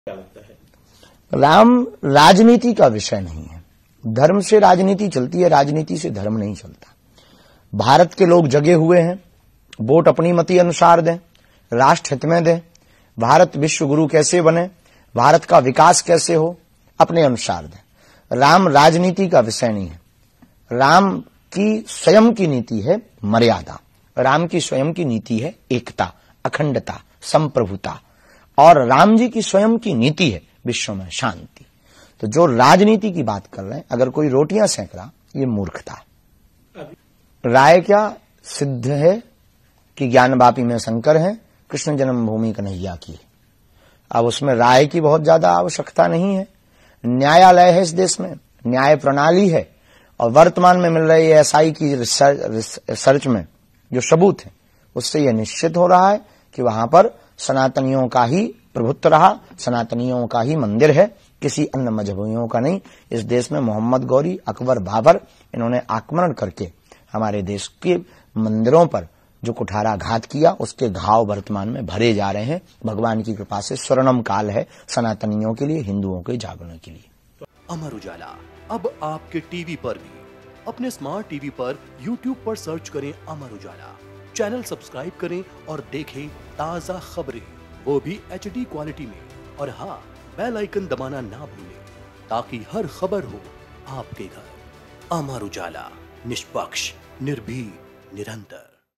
क्या लगता है? राम राजनीति का विषय नहीं है। धर्म से राजनीति चलती है, राजनीति से धर्म नहीं चलता। भारत के लोग जगे हुए हैं, वोट अपनी मति अनुसार दें, राष्ट्र हित में दें, भारत विश्व गुरु कैसे बने, भारत का विकास कैसे हो, अपने अनुसार दें। राम राजनीति का विषय नहीं है। राम की स्वयं की नीति है मर्यादा, राम की स्वयं की नीति है एकता, अखंडता, संप्रभुता, और राम जी की स्वयं की नीति है विश्व में शांति। तो जो राजनीति की बात कर रहे हैं, अगर कोई रोटियां सेंक रहा, ये मूर्खता है। राय क्या सिद्ध है कि ज्ञान वापी में शंकर है, कृष्ण जन्मभूमि कन्हैया की। अब उसमें राय की बहुत ज्यादा आवश्यकता नहीं है। न्यायालय है इस देश में, न्याय प्रणाली है, और वर्तमान में मिल रही एसआई की रिसर्च में जो सबूत है, उससे यह निश्चित हो रहा है कि वहां पर सनातनियों का ही प्रभुत्व रहा, सनातनियों का ही मंदिर है, किसी अन्य मजहबियों का नहीं। इस देश में मोहम्मद गौरी, अकबर, बाबर, इन्होंने आक्रमण करके हमारे देश के मंदिरों पर जो कुठाराघात किया, उसके घाव वर्तमान में भरे जा रहे हैं। भगवान की कृपा से स्वर्णम काल है सनातनियों के लिए, हिंदुओं के जागरण के लिए। अमर उजाला अब आपके टीवी पर भी। अपने स्मार्ट टीवी पर YouTube पर सर्च करें अमर उजाला, चैनल सब्सक्राइब करें और देखें ताजा खबरें, वो भी HD क्वालिटी में। और हाँ, बेल आइकन दबाना ना भूलें ताकि हर खबर हो आपके घर। अमर उजाला, निष्पक्ष, निर्भीक, निरंतर।